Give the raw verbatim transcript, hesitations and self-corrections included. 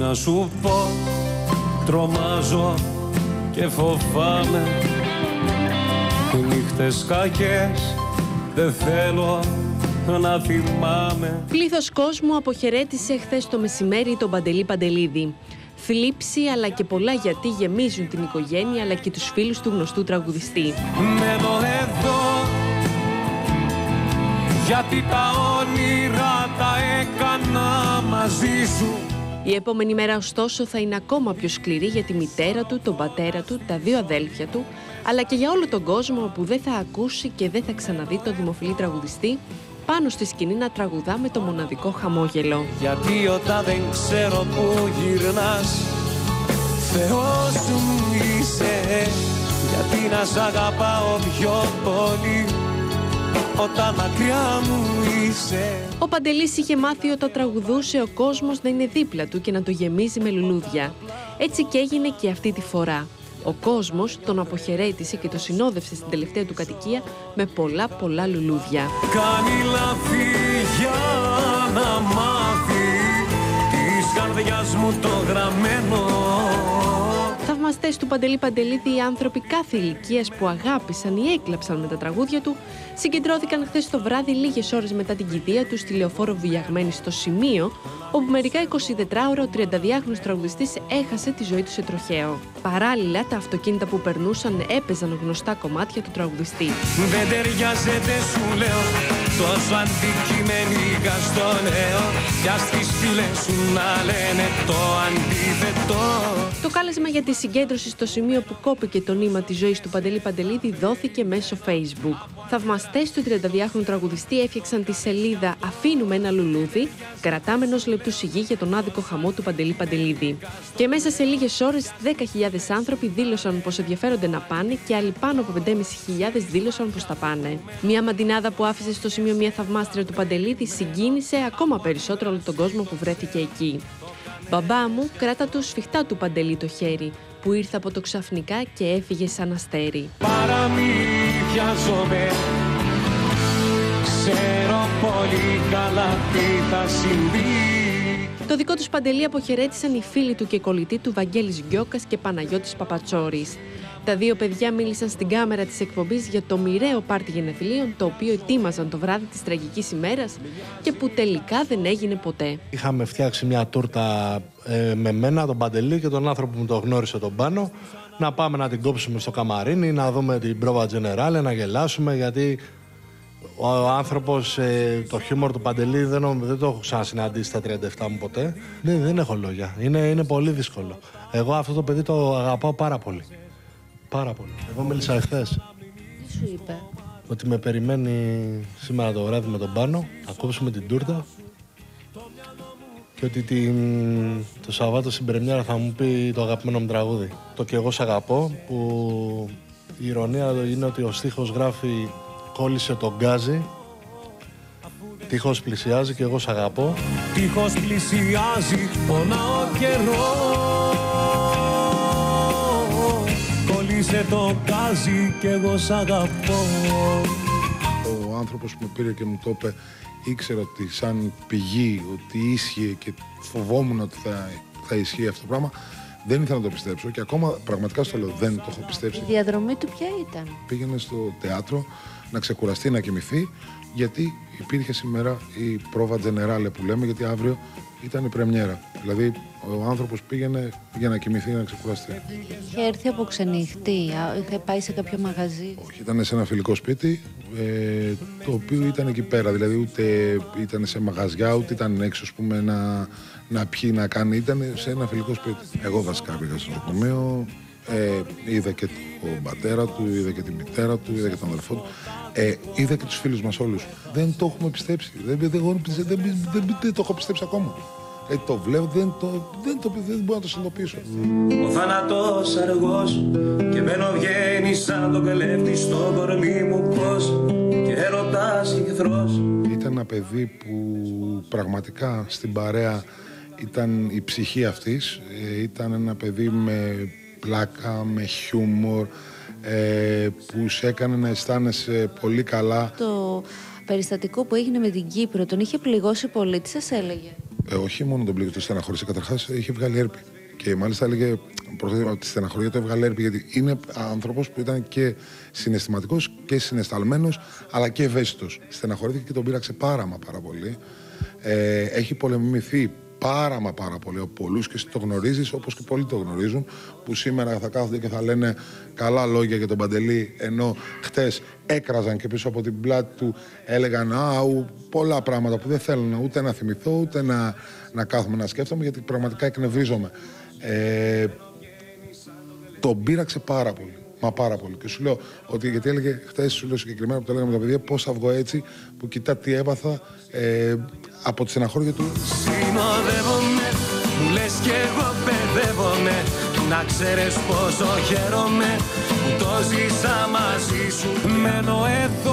να σου πω, τρομάζω και φοβάμαι. Οι νύχτες κακές δεν θέλω να θυμάμαι. Πλήθος κόσμου αποχαιρέτησε χθες το μεσημέρι τον Παντελή Παντελίδη. Θλίψη αλλά και πολλά γιατί γεμίζουν την οικογένεια αλλά και τους φίλους του γνωστού τραγουδιστή. Μένω εδώ γιατί τα όνειρα τα έκανα μαζί σου. Η επόμενη μέρα ωστόσο θα είναι ακόμα πιο σκληρή για τη μητέρα του, τον πατέρα του, τα δύο αδέλφια του, αλλά και για όλο τον κόσμο που δεν θα ακούσει και δεν θα ξαναδεί τον δημοφιλή τραγουδιστή πάνω στη σκηνή να τραγουδά με το μοναδικό χαμόγελο. Γιατί όταν δεν ξέρω που γυρνάς, Θεός μου είσαι. Γιατί να σ' αγαπάω πιο πολύ όταν μακριά μου είσαι. Ο Παντελής είχε μάθει όταν τραγουδούσε ο κόσμος να είναι δίπλα του και να το γεμίζει με λουλούδια. Έτσι και έγινε και αυτή τη φορά. Ο κόσμος τον αποχαιρέτησε και το συνόδευσε στην τελευταία του κατοικία με πολλά πολλά λουλούδια. Κάνει λάθη για να μάθει της καρδιάς μου το γραμμένο. Θαυμαστές του Παντελή Παντελίδη, οι άνθρωποι κάθε ηλικίας που αγάπησαν ή έκλαψαν με τα τραγούδια του, συγκεντρώθηκαν χθες το βράδυ λίγες ώρες μετά την κηδεία του στη Λεωφόρο Βουλιαγμένη στο σημείο, όπου μερικά εικοσιτετράωρο ο τριανταδυάχρονος τραγουδιστής έχασε τη ζωή του σε τροχαίο. Παράλληλα, τα αυτοκίνητα που περνούσαν έπαιζαν γνωστά κομμάτια του τραγουδιστή. Δεν ταιριάζεται, σου λέω, τόσο αντικειμενικά στο λέω, κι ας τις φίλες σου να λένε το αντίθετο. Το κάλεσμα για τη συγκέντρωση στο σημείο που κόπηκε το νήμα της ζωής του Παντελή Παντελίδη δόθηκε μέσω Facebook. Θαυμαστές του τριανταδυάχρονου τραγουδιστή έφτιαξαν τη σελίδα «Αφήνουμε ένα λουλούδι», κρατάμε ενός λεπτού σιγή για τον άδικο χαμό του Παντελή Παντελίδη. Και μέσα σε λίγες ώρες δέκα χιλιάδες άνθρωποι δήλωσαν πως ενδιαφέρονται να πάνε και άλλοι πάνω από πέντε χιλιάδες πεντακόσιοι δήλωσαν πως θα πάνε. Μια μαντινάδα που άφησε στο σημείο μια θαυμάστρια του Παντελίδη συγκίνησε ακόμα περισσότερο όλο τον κόσμο που βρέθηκε εκεί. «Μπαμπά μου, κράτα το σφιχτά του Παντελή το χέρι, που ήρθε από το ξαφνικά και έφυγε σαν αστέρι». Παραμύθιαζομαι, ξέρω πολύ καλά τι θα συμβεί. Το δικό τους Παντελή αποχαιρέτησαν οι φίλοι του και κολλητοί του Βαγγέλης Γκιόκας και Παναγιώτης Παπατσόρης. Τα δύο παιδιά μίλησαν στην κάμερα της εκπομπής για το μοιραίο πάρτι γενεθλίων, το οποίο ετοίμαζαν το βράδυ της τραγικής ημέρας και που τελικά δεν έγινε ποτέ. Είχαμε φτιάξει μια τούρτα ε, με μένα, τον Παντελή και τον άνθρωπο που μου το γνώρισε τον Πάνο, να πάμε να την κόψουμε στο καμαρίνι, να δούμε την πρόβα τζενεράλε, να γελάσουμε, γιατί ο άνθρωπος, ε, το χιούμορ του Παντελή δεν, δεν το έχω ξανασυναντήσει στα τριάντα επτά μου ποτέ. Δεν, δεν έχω λόγια. Είναι, είναι πολύ δύσκολο. Εγώ αυτό το παιδί το αγαπάω πάρα πολύ. Πάρα πολύ. Εγώ μίλησα εχθές. Τι σου είπε? Ότι με περιμένει σήμερα το βράδυ με τον Πάνο, να κόψουμε την τούρτα και ότι την... το Σαββάτο στην πρεμιέρα θα μου πει το αγαπημένο μου τραγούδι. Το «Κι εγώ σ' αγαπώ», που η ηρωνία είναι ότι ο στίχος γράφει «Κόλλησε τον γκάζι, τείχος πλησιάζει και εγώ σ' αγαπώ». Τείχος πλησιάζει, πονάω καιρό, κόλλησε το γκάζι και εγώ σ' αγαπώ. Ο άνθρωπος που με πήρε και μου το είπε ήξερα ότι σαν πηγή ότι ίσχυε και φοβόμουν ότι θα, θα ισχύει αυτό το πράγμα. Δεν ήθελα να το πιστέψω και ακόμα πραγματικά στο λέω δεν το έχω πιστέψει. Η διαδρομή του ποια ήταν? Πήγαινε στο θέατρο να ξεκουραστεί, να κοιμηθεί, γιατί υπήρχε σήμερα η πρόβα τζενεράλε που λέμε, γιατί αύριο ήταν η πρεμιέρα. Δηλαδή ο άνθρωπος πήγαινε για να κοιμηθεί, να ξεκουραστεί. Είχε έρθει από ξενύχτη, είχε πάει σε κάποιο μαγαζί? Όχι, ήταν σε ένα φιλικό σπίτι, ε, το οποίο ήταν εκεί πέρα. Δηλαδή ούτε ήταν σε μαγαζιά, ούτε ήταν έξω, ας πούμε, να, να πιει, να κάνει. Ήταν σε ένα φιλικό σπίτι. Εγώ βασικά πήγα στο νοσοκομείο, ε, είδα και τον πατέρα του, είδα και τη μητέρα του, είδα και τον αδελφό του. Ε, είδα και τους φίλους μας όλους. Δεν το έχουμε πιστέψει. Δεν, δεν, δεν, δεν, δεν, δεν το έχω πιστέψει ακόμα. Ε, το βλέπω, δεν, το, δεν, το, δεν μπορώ να το συνειδητοποιήσω. Ο θάνατος αργός και μένω βγαίνει σαν το κλέφτη στο κορμί μου πώς και έρωτας εχθρός. Ήταν ένα παιδί που πραγματικά στην παρέα ήταν η ψυχή αυτής. Ε, ήταν ένα παιδί με πλάκα, με χιούμορ, ε, που σε έκανε να αισθάνεσαι πολύ καλά. Το περιστατικό που έγινε με την Κύπρο τον είχε πληγώσει πολύ, τι σας έλεγε? Ε, όχι μόνο τον πλήγωσε, το στεναχώρησε. Καταρχάς είχε βγάλει έρπη. Και μάλιστα έλεγε ότι τη στεναχωρία το έβγαλε έρπη, γιατί είναι άνθρωπος που ήταν και συναισθηματικός και συναισθαλμένος, αλλά και ευαίσθητος. Στεναχωρήθηκε και τον πείραξε πάρα μα πάρα πολύ. Ε, έχει πολεμηθεί πάρα μα πάρα πολύ από πολλούς και εσύ το γνωρίζεις, όπως και πολλοί το γνωρίζουν, που σήμερα θα κάθονται και θα λένε καλά λόγια για τον Παντελή, ενώ χτες έκραζαν και πίσω από την πλάτη του έλεγαν άου, πολλά πράγματα που δεν θέλουν ούτε να θυμηθώ, ούτε να, να κάθομαι να σκέφτομαι, γιατί πραγματικά εκνευρίζομαι. Ε, τον πείραξε πάρα πολύ. Μα πάρα πολύ. Και σου λέω ότι, γιατί έλεγε χθες, σου λέω συγκεκριμένα που το λέγαμε με τα παιδιά, πώς θα βγω έτσι, που κοιτά τι έπαθα ε, από τη στεναχώρια του. Συνοδεύομαι, μου λες κι εγώ παιδεύομαι, να ξέρεις πόσο χαίρομαι που το ζήσα μαζί σου. Μένω εδώ